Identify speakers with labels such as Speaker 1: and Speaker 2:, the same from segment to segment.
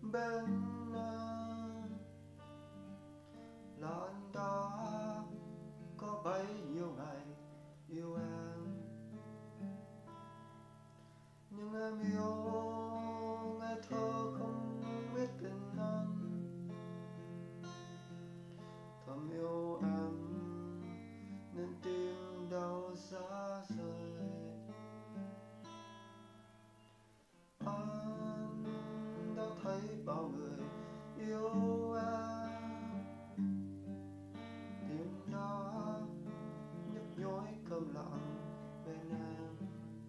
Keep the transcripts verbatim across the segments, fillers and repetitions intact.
Speaker 1: bên anh là anh đã có bấy nhiêu ngày yêu em, nhưng em yêu ngây thơ không biết tình anh, thầm yêu em nên tim đau giá rời. Anh đã thấy bao người yêu em, tim đã nhức nhối câm lặng bên em.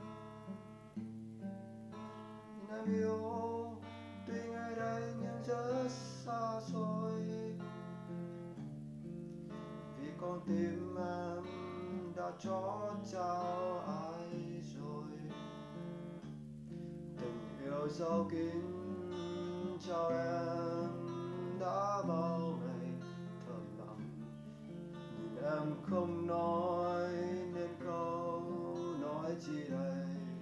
Speaker 1: Nhưng em yêu tuy ngay đây nhưng rất xa xôi, vì con tim em đã trót trao ai rồi. Tình yêu sâu kín cho em đã bao ngày thầm lặng, nhìn em không nói nên câu nói chi đây.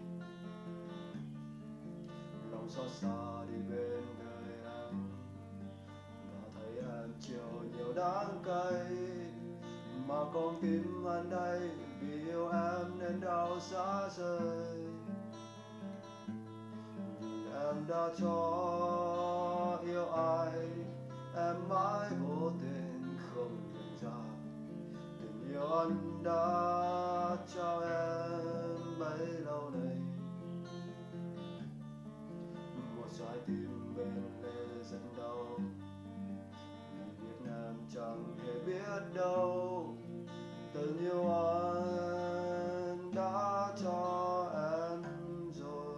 Speaker 1: Lòng xót xa đi bên đời em, và thấy em chịu nhiều đắng cay, mà con tim anh đây vì yêu em nên đau giá rời. Vì em đã cho yêu ai, em mãi vô tình không nhận ra tình yêu anh đã trao em bấy lâu nay. Một trái tim bên lề rất đau, vì biết em chẳng hề biết đâu tình yêu anh đã cho em rồi.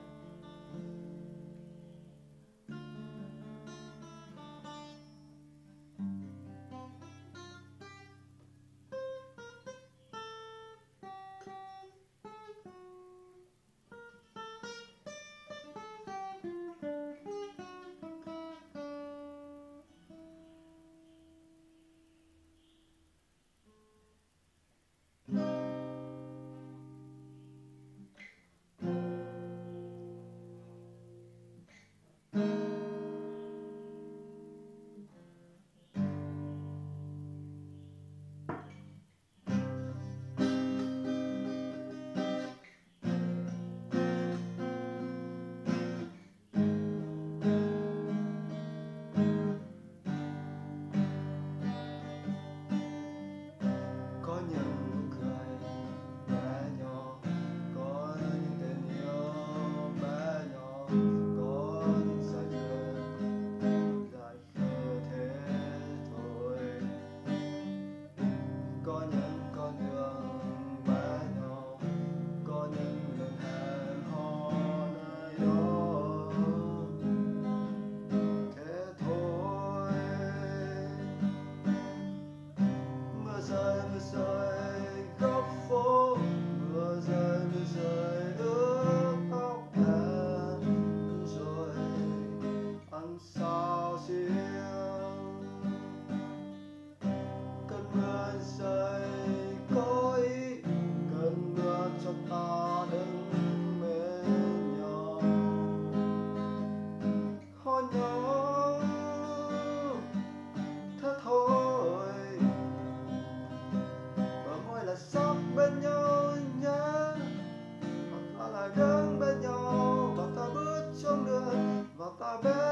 Speaker 1: Có những nụ cười bé nhỏ, có những tình yêu bé nhỏ, có những giải thơ dài khờ thế thôi. Có những con đường bé nhỏ, có những lần hẹn hò nơi đó, thế thôi. Mưa rơi mưa rơi góc phố, mưa rơi mưa rơi ướt tóc em rồi. Ăn sao riêng cơn mưa rơi có ý, cơn mưa cho ta đứng bên nhau. Hôn nhau thế thôi, bờ môi là sắp bên nhau nhé, và ta lại đứng bên nhau, và ta bước trong đường, và ta bên